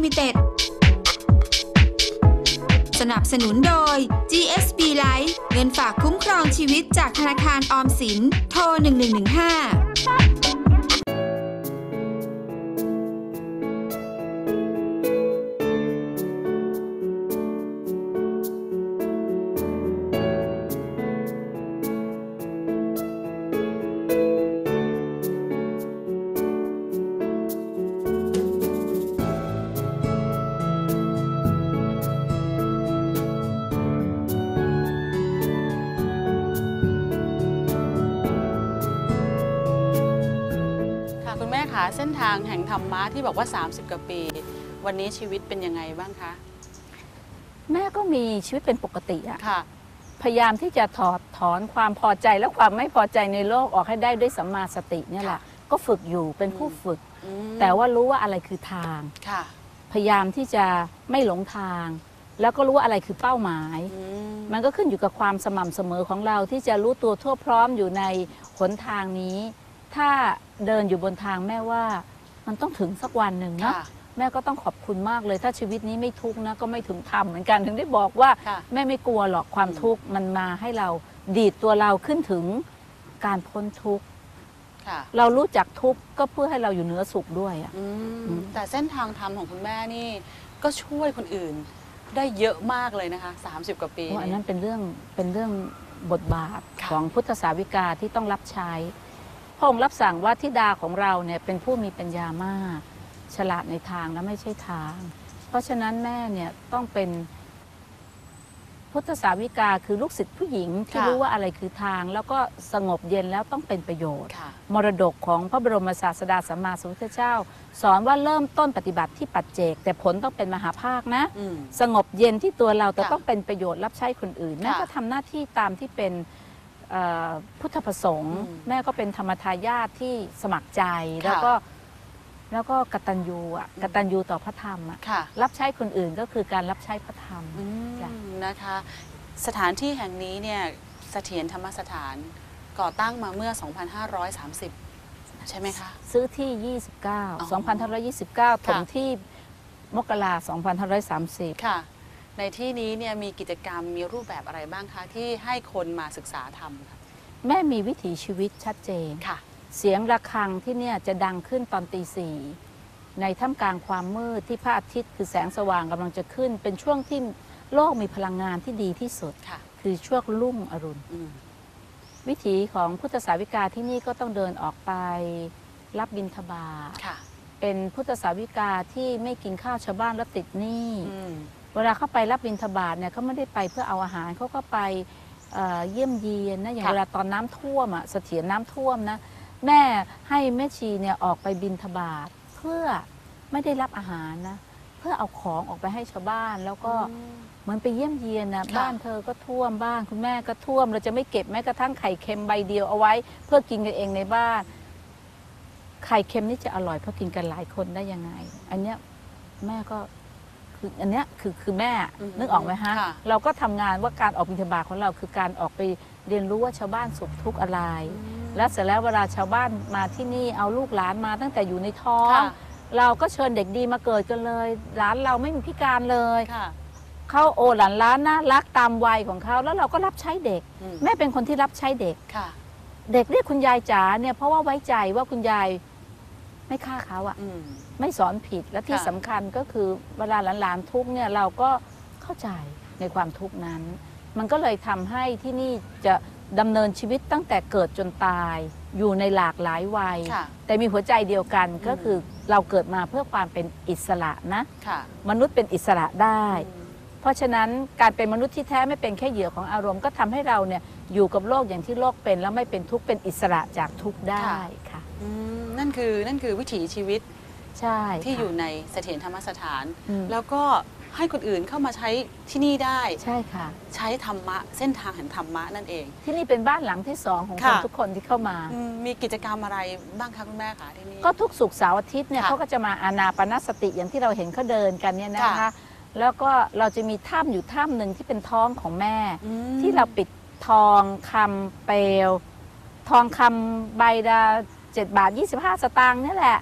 Limited สนับสนุนโดย GSB Life เงินฝากคุ้มครองชีวิตจากธนาคารออมสินโทร1115 เส้นทางแห่งธรรมะที่บอกว่า30 กว่าปีวันนี้ชีวิตเป็นยังไงบ้างคะแม่ก็มีชีวิตเป็นปกติอะค่ะพยายามที่จะถอดถอนความพอใจและความไม่พอใจในโลกออกให้ได้ด้วยสัมมาสติเนี่ยแหละก็ฝึกอยู่เป็นผู้ฝึกแต่ว่ารู้ว่าอะไรคือทางพยายามที่จะไม่หลงทางแล้วก็รู้ว่าอะไรคือเป้าหมายมันก็ขึ้นอยู่กับความสม่ำเสมอของเราที่จะรู้ตัวทั่วพร้อมอยู่ในหนทางนี้ถ้าเดินอยู่บนทางแม่ว่ามันต้องถึงสักวันหนึ่งนะแม่ก็ต้องขอบคุณมากเลยถ้าชีวิตนี้ไม่ทุกข์นะก็ไม่ถึงธรรมเหมือนกันถึงได้บอกว่าแม่ไม่กลัวหรอกความทุกข์มันมาให้เราดีดตัวเราขึ้นถึงการพ้นทุกข์เรารู้จักทุกข์ก็เพื่อให้เราอยู่เหนือสุขด้วยอ่ะแต่เส้นทางธรรมของคุณแม่นี่ก็ช่วยคนอื่นได้เยอะมากเลยนะคะ30 กว่าปีอันนั้นเป็นเรื่องบทบาทของพุทธสาวิกาที่ต้องรับใช้พระองค์รับสั่งว่าธิดาของเราเนี่ยเป็นผู้มีปัญญามากฉลาดในทางและไม่ใช่ทางเพราะฉะนั้นแม่เนี่ยต้องเป็นพุทธสาวิกาคือลูกศิษย์ผู้หญิงที่รู้ว่าอะไรคือทางแล้วก็สงบเย็นแล้วต้องเป็นประโยชน์มรดกของพระบรมศาสดาสัมมาสัมพุทธเจ้าสอนว่าเริ่มต้นปฏิบัติที่ปัจเจกแต่ผลต้องเป็นมหาภาคนะสงบเย็นที่ตัวเราแต่ต้องเป็นประโยชน์รับใช้คนอื่นแม่ก็ทำหน้าที่ตามที่เป็นพุทธประสงค์แม่ก็เป็นธรรมทายาทที่สมัครใจแล้วก็กตัญญูกตัญญูต่อพระธรรมรับใช้คนอื่นก็คือการรับใช้พระธรรมนะคะสถานที่แห่งนี้เนี่ยเสถียรธรรมสถานก่อตั้งมาเมื่อ 2530 ใช่ไหมคะซื้อที่ 2529 ถมที่มกรา2530 ค่ะในที่นี้เนี่ยมีกิจกรรมมีรูปแบบอะไรบ้างคะที่ให้คนมาศึกษาธรรมค่ะแม่มีวิถีชีวิตชัดเจนค่ะเสียงระฆังที่เนี่ยจะดังขึ้นตอนตี 4ในท่ามกลางความมืดที่พระอาทิตย์คือแสงสว่างกำลังจะขึ้นเป็นช่วงที่โลกมีพลังงานที่ดีที่สุดคือช่วงรุ่งอรุณวิถีของพุทธสาวิกาที่นี่ก็ต้องเดินออกไปรับบิณฑบาตเป็นพุทธสาวิกาที่ไม่กินข้าวชาวบ้านแล้วติดหนี้เวลาเขาไปรับบิณฑบาตเนี่ยเขาไม่ได้ไปเพื่อเอาอาหารเขาก็ไปเยี่ยมเยียนนะอย่างเวลาตอนน้ำท่วมเสถียรน้ำท่วมนะแม่ให้แม่ชีเนี่ยออกไปบิณฑบาตเพื่อไม่ได้รับอาหารนะเพื่อเอาของออกไปให้ชาวบ้านแล้วก็เหมือนไปเยี่ยมเยียนนะบ้านเธอก็ท่วมบ้านคุณแม่ก็ท่วมเราจะไม่เก็บแม้กระทั่งไข่เค็มใบเดียวเอาไว้เพื่อกินกันเองในบ้านไข่เค็มนี่จะอร่อยเพราะกินกันหลายคนได้ยังไงอันเนี้ยแม่ก็คืออันเนี้ยคือแม่นึกออกไหมฮะเราก็ทำงานว่าการออกบิณฑบาตของเราคือการออกไปเรียนรู้ว่าชาวบ้านสุขทุกข์อะไรแล้วเสร็จแล้วเวลาชาวบ้านมาที่นี่เอาลูกหลานมาตั้งแต่อยู่ในท้องเราก็เชิญเด็กดีมาเกิดกันเลยหลานเราไม่มีพิการเลยเขาโอหลานล้านน่ารักตามวัยของเขาแล้วเราก็รับใช้เด็กแม่เป็นคนที่รับใช้เด็กเด็กเรียกคุณยายจ๋าเนี่ยเพราะว่าไว้ใจว่าคุณยายไม่ฆ่าเขาไม่สอนผิดและที่สำคัญก็คือเวลาหลานๆทุกเนี่ยเราก็เข้าใจในความทุกข์นั้นมันก็เลยทำให้ที่นี่จะดำเนินชีวิตตั้งแต่เกิดจนตายอยู่ในหลากหลายวัยแต่มีหัวใจเดียวกันก็คือเราเกิดมาเพื่อความเป็นอิสระนะมนุษย์เป็นอิสระได้เพราะฉะนั้นการเป็นมนุษย์ที่แท้ไม่เป็นแค่เหยื่อของอารมณ์ก็ทำให้เราเนี่ยอยู่กับโลกอย่างที่โลกเป็นแล้วไม่เป็นทุกข์เป็นอิสระจากทุกข์ได้ค่ะนั่นคือวิถีชีวิตที่อยู่ในเสถียรธรรมสถานแล้วก็ให้คนอื่นเข้ามาใช้ที่นี่ได้ใช่ค่ะใช้ธรรมะเส้นทางแห่งธรรมะนั่นเองที่นี่เป็นบ้านหลังที่2ของคนทุกคนที่เข้ามามีกิจกรรมอะไรบ้างคะคุณแม่คะที่นี่ก็ทุกศุกร์เสาร์อาทิตย์เนี่ยเขาก็จะมาอานาปานสติอย่างที่เราเห็นเขาเดินกันเนี่ยนะคะแล้วก็เราจะมีถ้ำอยู่ถ้ำหนึ่งที่เป็นท้องของแม่ที่เราปิดทองคำเปลวทองคำใบละ7 บาท 25 สตางค์นี่แหละ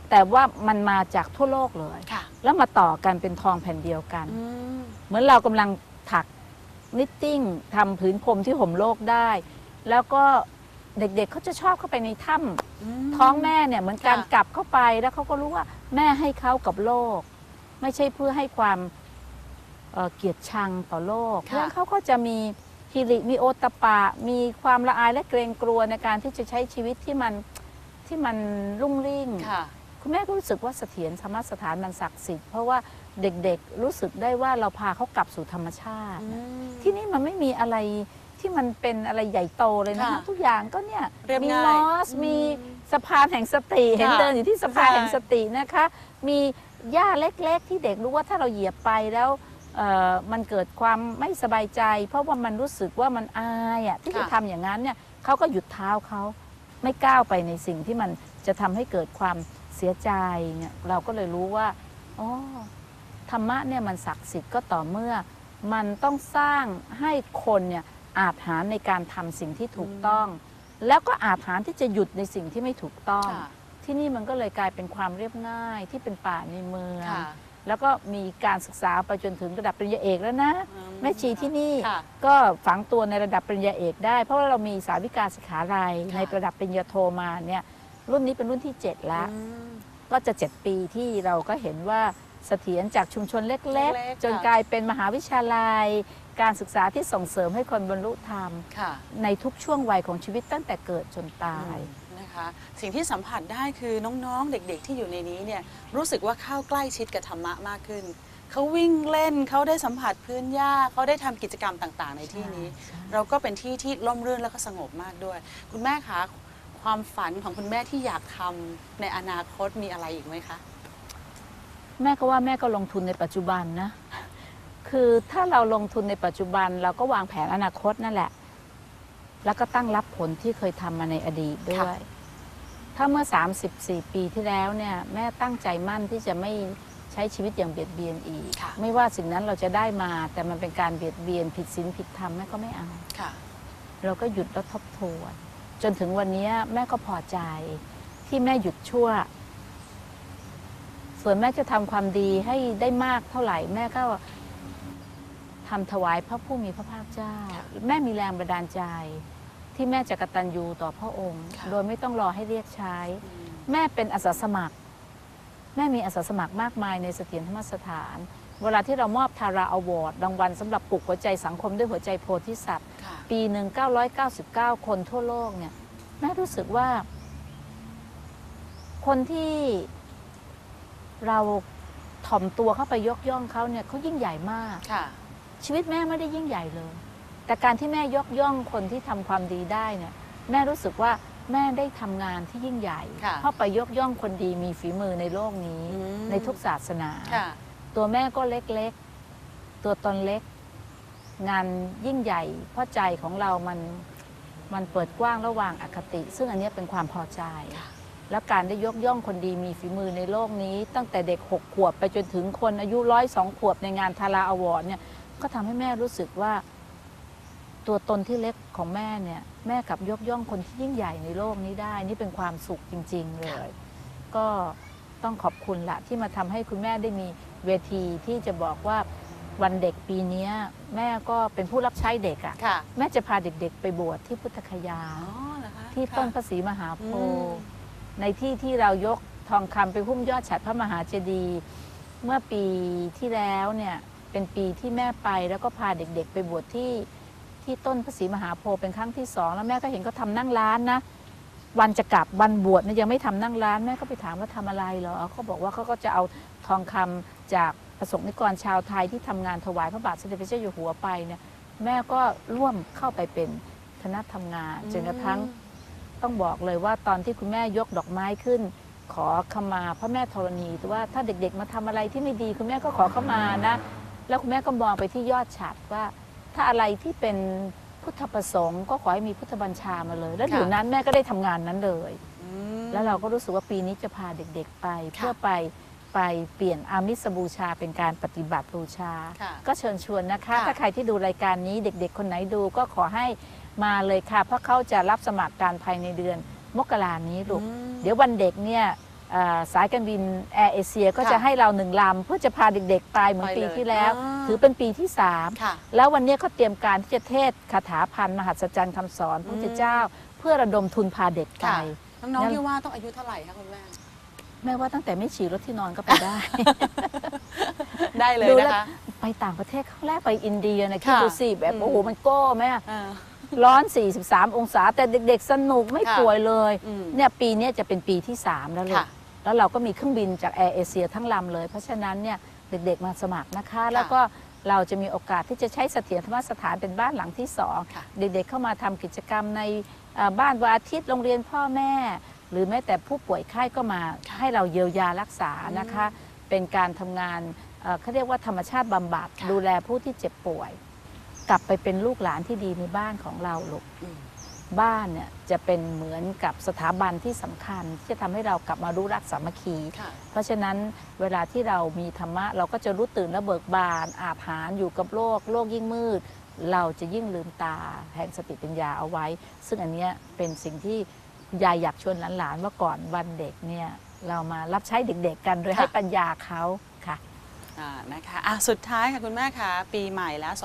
แต่ว่ามันมาจากทั่วโลกเลยค่ะแล้วมาต่อกันเป็นทองแผ่นเดียวกันอืมเหมือนเรากำลังถักนิตติ้งทำผืนพรมที่ห่มโลกได้ แล้วก็เด็กๆเขาจะชอบเข้าไปในถ้ำท้องแม่เนี่ยเหมือนการค่ะกลับเข้าไปแล้วเขาก็รู้ว่าแม่ให้เขากับโลก ไม่ใช่เพื่อให้ความเกลียดชังต่อโลกเพราะฉะนั้นเขาก็จะมีฮิริมีโอตตปะมีความละอายและเกรงกลัวในการที่จะใช้ชีวิตที่มันรุ่งริ่งค่ะคุณแม่ก็รู้สึกว่าเสถียรธรรมสถานมันศักดิ์สิทธิ์เพราะว่าเด็กๆรู้สึกได้ว่าเราพาเขากลับสู่ธรรมชาติ ที่นี่มันไม่มีอะไรที่มันเป็นอะไรใหญ่โตเลยนะคะค่ะทุกอย่างก็เนี่ยเรียบมีง่ายมอสมีสะพานแห่งสติเห็นค่ะเดินอยู่ที่สะพานใช่แห่งสตินะคะ มีหญ้าเล็กๆ ที่เด็กรู้ว่าถ้าเราเหยียบไปแล้วมันเกิดความไม่สบายใจ เพราะว่ามันรู้สึกว่ามันอายอ่ะที่จะทำอย่างนั้นเนี่ยเขาก็หยุดเท้าเขาไม่ก้าวไปในสิ่งที่มันจะทำให้เกิดความเสียใจเนี่ยเราก็เลยรู้ว่าอ๋อธรรมะเนี่ยมันศักดิ์สิทธิ์ก็ต่อเมื่อมันต้องสร้างให้คนเนี่ยอาจหารในการทำสิ่งที่ถูกต้อง แล้วก็อาจหารที่จะหยุดในสิ่งที่ไม่ถูกต้องค่ะที่นี่มันก็เลยกลายเป็นความเรียบง่ายที่เป็นป่าในเมืองค่ะแล้วก็มีการศึกษาไปจนถึงระดับปริญญาเอกแล้วนะ แม่ชีที่นี่ค่ะก็ฝังตัวในระดับปริญญาเอกได้ เพราะว่าเรามีสาวิกาสิกขาลัยค่ะในระดับปริญญาโทมาเนี่ยรุ่นนี้เป็นรุ่นที่ 7 แล้วอืมก็จะ 7 ปีที่เราก็เห็นว่าเสถียรจากชุมชนเล็กเล็กๆๆจนค่ะกลายเป็นมหาวิทยาลัย การศึกษาที่ส่งเสริมให้คนบรรลุธรรมค่ะในทุกช่วงวัยของชีวิตตั้งแต่เกิดจนตายนะคะสิ่งที่สัมผัสได้คือน้องๆ เด็กๆ ที่อยู่ในนี้เนี่ยรู้สึกว่าเข้าใกล้ชิดกับธรรมะมากขึ้น เขาวิ่งเล่นเขาได้สัมผัสพื้นหญ้าเขาได้ทำกิจกรรมต่างๆ ในที่นี้ใช่เราก็เป็นที่ที่ร่มรื่นแล้วก็สงบมากด้วย คุณแม่คะความฝันของคุณแม่ที่อยากทำในอนาคตมีอะไรอีกไหมคะแม่ก็ว่าแม่ก็ลงทุนในปัจจุบันนะ คือถ้าเราลงทุนในปัจจุบันเราก็วางแผนอนาคตนั่นแหละ แล้วก็ตั้งรับผลที่เคยทำมาในอดีตด้วยค่ะถ้าเมื่อ 34 ปีที่แล้วเนี่ยแม่ตั้งใจมั่นที่จะไม่ใช้ชีวิตอย่างเบียดเบียนอีกค่ะไม่ว่าสิ่งนั้นเราจะได้มา แต่มันเป็นการเบียดเบียนผิดศีลผิดธรรมแม่ก็ไม่เอาค่ะเราก็หยุดแล้วทบทวน จนถึงวันนี้แม่ก็พอใจที่แม่หยุดชั่ว ส่วนแม่จะทำความดีให้ได้มากเท่าไหร่ แม่ก็ทำถวายพระผู้มีพระภาคเจ้า แม่มีแรงบันดาลใจ ที่แม่จะกตัญญูต่อพระองค์ค่ะโดยไม่ต้องรอให้เรียกใช้ แม่เป็นอาสาสมัคร แม่มีอาสาสมัครมากมายในเสถียรธรรมสถาน เวลาที่เรามอบทาราอวอร์ดรางวัลสำหรับปลุกหัวใจสังคมด้วยหัวใจโพธิสัตว์ค่ะปีหนึ่ง999 คนทั่วโลกเนี่ยแม่รู้สึกว่า คนที่เราถ่อมตัวเข้าไปยกย่องเขาเนี่ยเขายิ่งใหญ่มากค่ะชีวิตแม่ไม่ได้ยิ่งใหญ่เลย แต่การที่แม่ยกย่องคนที่ทำความดีได้เนี่ยแม่รู้สึกว่าแม่ได้ทำงานที่ยิ่งใหญ่ค่ะเพราะไปยกย่องคนดีมีฝีมือในโลกนี้อืมในทุกศาสนาค่ะตัวแม่ก็เล็กๆ ตัวตนเล็ก งานยิ่งใหญ่ เพราะใจของเรามันเปิดกว้างระหว่างอคติ ซึ่งอันเนี้ยเป็นความพอใจค่ะแล้วการได้ยกย่องคนดีมีฝีมือในโลกนี้ ตั้งแต่เด็ก 6 ขวบไปจนถึงคนอายุ102 ขวบในงานทาราอวอร์ดเนี่ยก็ทำให้แม่รู้สึกว่า ตัวตนที่เล็กของแม่เนี่ยแม่กลับยกย่องคนที่ยิ่งใหญ่ในโลกนี้ได้ นี่เป็นความสุขจริง ๆ เลย ก็ต้องขอบคุณละที่มาทำให้คุณแม่ได้มีเวทีที่จะบอกว่าวันเด็กปีนี้แม่ก็เป็นผู้รับใช้เด็กอะ่ะค่ะแม่จะพาเด็กๆ ไปบวชที่พุทธคยาอ๋อเหรอคะที่ต้นพค่ะระศรีมหาโพอืมธิ์ในที่ที่เรายกทองคำไปหุ้มยอดฉัตรพระมหาเจดีย์เมื่อปีที่แล้วเนี่ยเป็นปีที่แม่ไปแล้วก็พาเด็กๆ ไปบวชที่ต้นพระศรีมหาโพธิ์เป็นครั้งที่ 2 แล้วแม่ก็เห็นเขาทำนั่งร้านนะ วันจะกลับวันบวชเนี่ยยังไม่ทำนั่งร้านแม่ก็ไปถามว่าทำอะไรเหรอเขาบอกว่าเขาก็จะเอาทองคำจากประสงค์นิกรชาวไทยที่ทำงานถวายพระบาทสมเด็จพระเจ้าอยู่หัวไปเนี่ยแม่ก็ร่วมเข้าไปเป็นคณะทำงานจนกระทั่งต้องบอกเลยว่าตอนที่คุณแม่ยกดอกไม้ขึ้น ขอขมาพระแม่ธรณีแต่ว่าถ้าเด็กๆมาทำอะไรที่ไม่ดีคุณแม่ก็ขอขมานะแล้วคุณแม่ก็มองไปที่ยอดฉัตรว่าถ้าอะไรที่เป็นพุทธประสงค์ก็ขอให้มีพุทธบัญชามาเลย แล้วเดี๋ยวนั้นแม่ก็ได้ทำงานนั้นเลยอืมแล้วเราก็รู้สึกว่าปีนี้จะพาเด็กๆไป เพื่อไปเปลี่ยนอามิสบูชาเป็นการปฏิบัติบูชาค่ะก็เชิญชวนนะคะค่ะถ้าใครที่ดูรายการนี้เด็กๆ คนไหนดูก็ขอให้มาเลยค่ะ เพราะเขาจะรับสมัครการภายในเดือนมกรานี้ลูกอืมเดี๋ยววันเด็กเนี่ยสายการบินแอร์เอเชียก็จะให้เรา1 ลำเพื่อจะพาเด็กๆไปเหมือนปีที่แล้ว ถือเป็นปีที่ 3 แล้ววันนี้เขาเตรียมการที่จะเทศคาถาพันธ์มหัศจรรย์คำสอนพระพุทธเจ้า เพื่อระดมทุนพาเด็กไปน้องๆที่ว่าต้องอายุเท่าไหร่คะคุณแม่แม่ว่าตั้งแต่ไม่ฉี่รถที่นอนก็ไปได้ได้เลยนะคะไปต่างประเทศครั้งแรกไปอินเดียนะคิดดูสิแบบโอ้โหมันโก้แม่ร้อน 43 องศาแต่เด็กๆสนุกไม่ป่วยเลยเนี่ยปีนี้จะเป็นปีที่ 3 แล้วลูกแล้วเราก็มีเครื่องบินจากแอร์เอเชียทั้งลำเลยเพราะฉะนั้นเนี่ยเด็กๆมาสมัครนะคะแล้วก็เราจะมีโอกาสที่จะใช้เสถียรธรรมสถานเป็นบ้านหลังที่2เด็กๆเข้ามาทำกิจกรรมในบ้านวันอาทิตย์โรงเรียนพ่อแม่หรือแม้แต่ผู้ป่วยไข้ก็มาให้เราเยียวยารักษานะคะเป็นการทำงานเขาเรียกว่าธรรมชาติบำบัดดูแลผู้ที่เจ็บป่วยกลับไปเป็นลูกหลานที่ดีในบ้านของเราลูกบ้านเนี่ยจะเป็นเหมือนกับสถาบันที่สำคัญที่จะทำให้เรากลับมารู้รักสามัคคีเพราะฉะนั้นเวลาที่เรามีธรรมะเราก็จะรู้ตื่นและเบิกบานอาถรรพ์อยู่กับโลกยิ่งมืดเราจะยิ่งลืมตาแห่งสติปัญญาเอาไว้ซึ่งอันนี้เป็นสิ่งที่ยายอยากชวนหลานๆว่าก่อนวันเด็กเนี่ยเรามารับใช้เด็กๆกันโดยให้ปัญญาเขาค่ะนะคะสุดท้ายค่ะคุณแม่คะปีใหม่แล้ว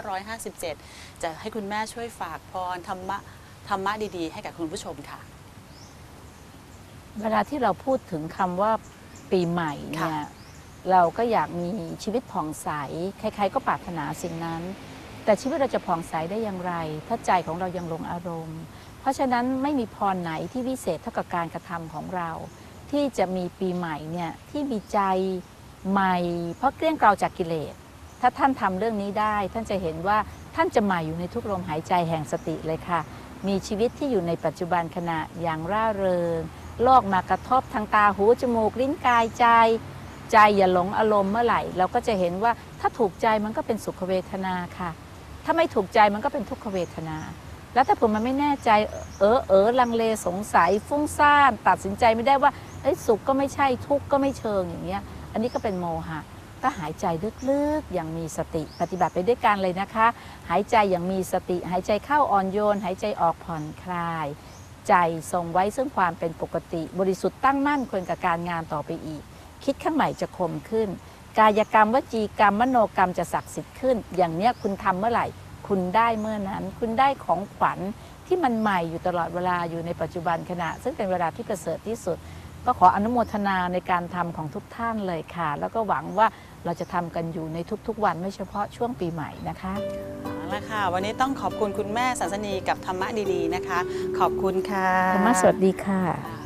2557 จะให้คุณแม่ช่วยฝากพรธรรมะดีๆให้กับคุณผู้ชมค่ะเวลาที่เราพูดถึงคำว่าปีใหม่เนี่ยเราก็อยากมีชีวิตผ่องใสใครๆก็ปรารถนาสิ่งนั้นแต่ชีวิตเราจะผ่องใสได้อย่างไรถ้าใจของเรายังหลงอารมณ์เพราะฉะนั้นไม่มีพรไหนที่วิเศษเท่ากับการกระทำของเราที่จะมีปีใหม่เนี่ยที่มีใจใหม่เพราะเกลี้ยงเกลาจากกิเลสถ้าท่านทำเรื่องนี้ได้ท่านจะเห็นว่าท่านจะใหม่อยู่ในทุกลมหายใจแห่งสติเลยค่ะมีชีวิตที่อยู่ในปัจจุบันขณะอย่างร่าเริงโลกมากระทบทางตาหูจมูกลิ้นกายใจอย่าหลงอารมณ์เมื่อไหร่เราก็จะเห็นว่าถ้าถูกใจมันก็เป็นสุขเวทนาค่ะถ้าไม่ถูกใจมันก็เป็นทุกขเวทนาแล้วถ้าผมมันไม่แน่ใจลังเลสงสัยฟุ้งซ่านตัดสินใจไม่ได้ว่าสุขก็ไม่ใช่ทุกข์ก็ไม่เชิงอย่างเงี้ยอันนี้ก็เป็นโมหะก็หายใจลึกๆอย่างมีสติปฏิบัติไปด้วยกันเลยนะคะหายใจอย่างมีสติหายใจเข้าอ่อนโยนหายใจออกผ่อนคลายใจทรงไว้ซึ่งความเป็นปกติบริสุทธิ์ตั้งมั่นควรกับการงานต่อไปอีกคิดข้างใหม่จะคมขึ้นกายกรรมวจีกรรมมโนกรรมจะศักดิ์สิทธิ์ขึ้นอย่างเนี้ยคุณทำเมื่อไหร่คุณได้เมื่อนั้นคุณได้ของขวัญที่มันใหม่อยู่ตลอดเวลาอยู่ในปัจจุบันขณะซึ่งเป็นเวลาที่ประเสริฐที่สุดก็ขออนุโมทนาในการทำของทุกท่านเลยค่ะแล้วก็หวังว่าเราจะทำกันอยู่ในทุกๆวันไม่เฉพาะช่วงปีใหม่นะคะเอาละค่ะวันนี้ต้องขอบคุณคุณแม่สันสนีกับธรรมะดีๆนะคะขอบคุณค่ะธรรมะสวัสดีค่ะ